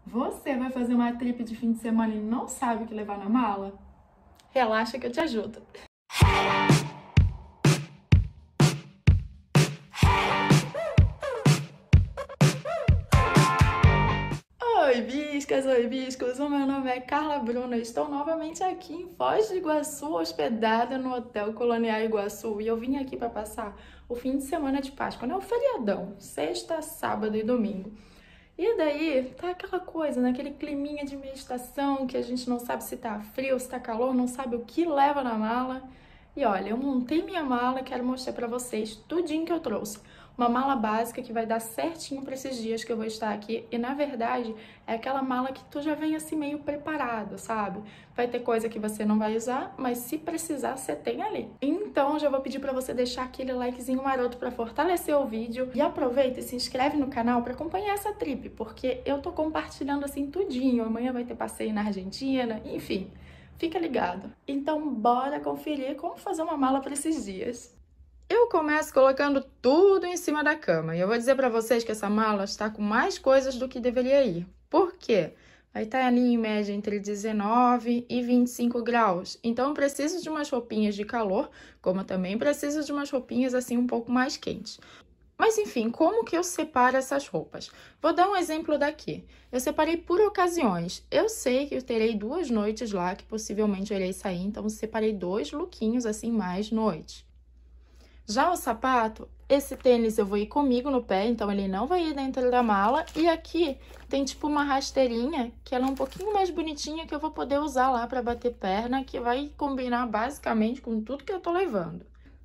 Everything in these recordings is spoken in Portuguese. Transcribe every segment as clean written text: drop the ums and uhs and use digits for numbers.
Você vai fazer uma trip de fim de semana e não sabe o que levar na mala? Relaxa que eu te ajudo. Oi biscos, o meu nome é Carla Bruna, estou novamente aqui em Foz do Iguaçu, hospedada no Hotel Colonial Iguaçu, e eu vim aqui para passar o fim de semana de Páscoa, né? O feriadão, sexta, sábado e domingo. E daí tá aquela coisa, né? Aquele climinha de meia estação que a gente não sabe se tá frio, se tá calor, não sabe o que leva na mala. E olha, eu montei minha mala e quero mostrar pra vocês tudinho que eu trouxe. Uma mala básica que vai dar certinho para esses dias que eu vou estar aqui. E na verdade, é aquela mala que tu já vem assim meio preparado, sabe? Vai ter coisa que você não vai usar, mas se precisar, você tem ali. Então, já vou pedir para você deixar aquele likezinho maroto para fortalecer o vídeo. E aproveita e se inscreve no canal para acompanhar essa trip, porque eu tô compartilhando assim tudinho. Amanhã vai ter passeio na Argentina, enfim. Fica ligado. Então, bora conferir como fazer uma mala para esses dias. Eu começo colocando tudo em cima da cama. E eu vou dizer para vocês que essa mala está com mais coisas do que deveria ir. Por quê? Vai estar ali em média entre 19 e 25 graus. Então, eu preciso de umas roupinhas de calor, como eu também preciso de umas roupinhas assim um pouco mais quentes. Mas enfim, como que eu separo essas roupas? Vou dar um exemplo daqui. Eu separei por ocasiões. Eu sei que eu terei 2 noites lá, que possivelmente eu irei sair, então eu separei 2 lookinhos assim mais noites. Já o sapato, esse tênis eu vou ir comigo no pé, então ele não vai ir dentro da mala. E aqui tem tipo uma rasteirinha, que ela é um pouquinho mais bonitinha, que eu vou poder usar lá para bater perna, que vai combinar basicamente com tudo que eu tô levando.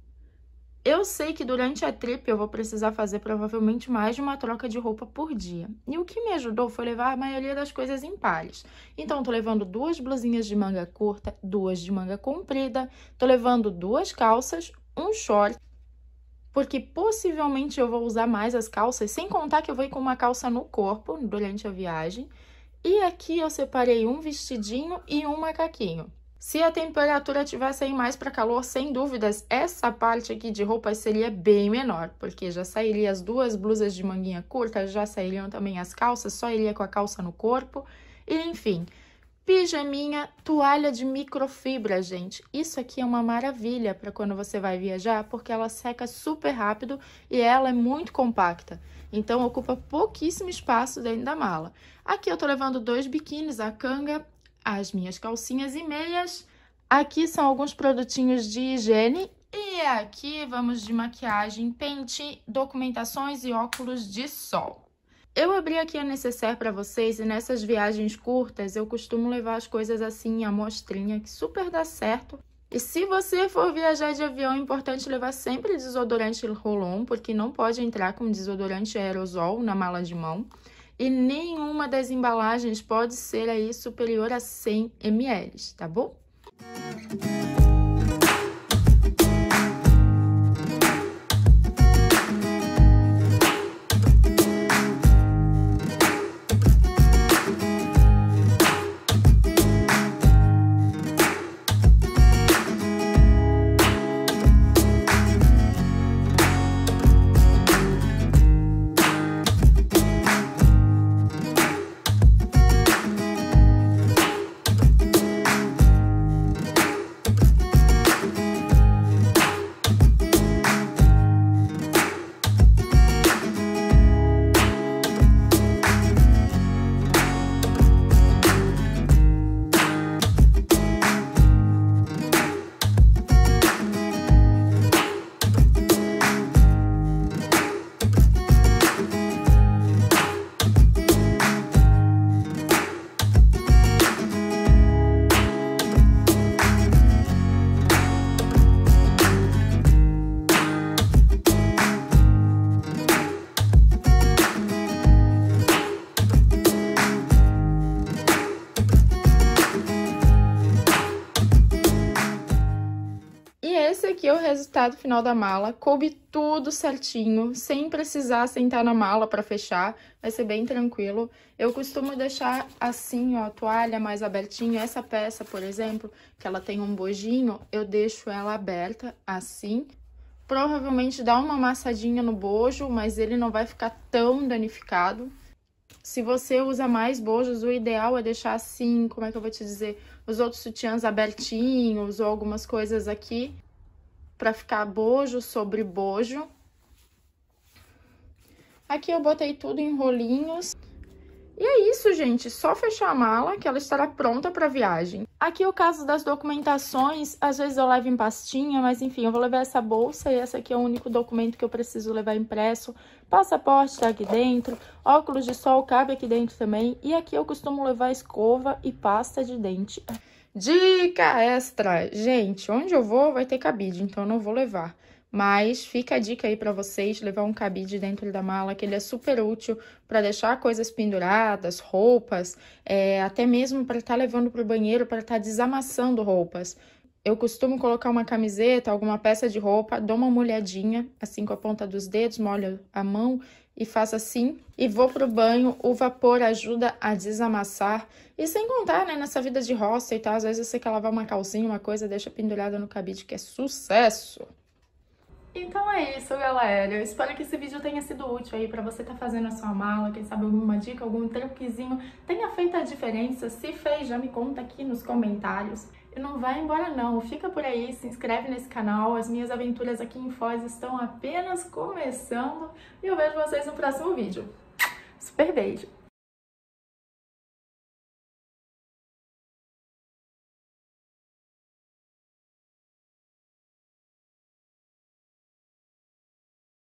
Eu sei que durante a trip eu vou precisar fazer provavelmente mais de uma troca de roupa por dia. E o que me ajudou foi levar a maioria das coisas em pares. Então, tô levando 2 blusinhas de manga curta, 2 de manga comprida, tô levando 2 calças, um short, porque possivelmente eu vou usar mais as calças, sem contar que eu vou ir com uma calça no corpo durante a viagem. E aqui eu separei um vestidinho e um macaquinho. Se a temperatura tivesse aí mais para calor, sem dúvidas, essa parte aqui de roupas seria bem menor, porque já sairia as 2 blusas de manguinha curta, já sairiam também as calças, só iria com a calça no corpo, e enfim. Pijaminha, toalha de microfibra, gente. Isso aqui é uma maravilha para quando você vai viajar, porque ela seca super rápido e ela é muito compacta. Então, ocupa pouquíssimo espaço dentro da mala. Aqui eu tô levando 2 biquínis, a canga, as minhas calcinhas e meias. Aqui são alguns produtinhos de higiene. E aqui vamos de maquiagem, pente, documentações e óculos de sol. Eu abri aqui a necessaire para vocês e nessas viagens curtas eu costumo levar as coisas assim em amostrinha, que super dá certo. E se você for viajar de avião, é importante levar sempre desodorante roll-on, porque não pode entrar com desodorante aerosol na mala de mão. E nenhuma das embalagens pode ser aí superior a 100 ml, tá bom? Esse aqui é o resultado final da mala, coube tudo certinho, sem precisar sentar na mala para fechar, vai ser bem tranquilo. Eu costumo deixar assim, ó, a toalha mais abertinha, essa peça, por exemplo, que ela tem um bojinho, eu deixo ela aberta assim. Provavelmente dá uma amassadinha no bojo, mas ele não vai ficar tão danificado. Se você usa mais bojos, o ideal é deixar assim, como é que eu vou te dizer, os outros sutiãs abertinhos ou algumas coisas aqui, pra ficar bojo sobre bojo. Aqui eu botei tudo em rolinhos. E é isso, gente, só fechar a mala que ela estará pronta para viagem. Aqui o caso das documentações, às vezes eu levo em pastinha, mas enfim, eu vou levar essa bolsa e esse aqui é o único documento que eu preciso levar impresso. Passaporte tá aqui dentro, óculos de sol cabe aqui dentro também. E aqui eu costumo levar escova e pasta de dente. Dica extra! Gente, onde eu vou vai ter cabide, então eu não vou levar. Mas fica a dica aí pra vocês, levar um cabide dentro da mala, que ele é super útil para deixar coisas penduradas, roupas, até mesmo para estar levando pro banheiro, para estar desamassando roupas. Eu costumo colocar uma camiseta, alguma peça de roupa, dou uma molhadinha, assim com a ponta dos dedos, molho a mão e faço assim. E vou pro banho, o vapor ajuda a desamassar. E sem contar, né, nessa vida de roça e tal, às vezes você quer lavar uma calcinha, uma coisa, deixa pendurada no cabide, que é sucesso! Então é isso, galera. Eu espero que esse vídeo tenha sido útil aí pra você estar fazendo a sua mala, quem sabe alguma dica, algum truquezinho tenha feito a diferença. Se fez, já me conta aqui nos comentários. E não vai embora não, fica por aí, se inscreve nesse canal. As minhas aventuras aqui em Foz estão apenas começando e eu vejo vocês no próximo vídeo. Super beijo!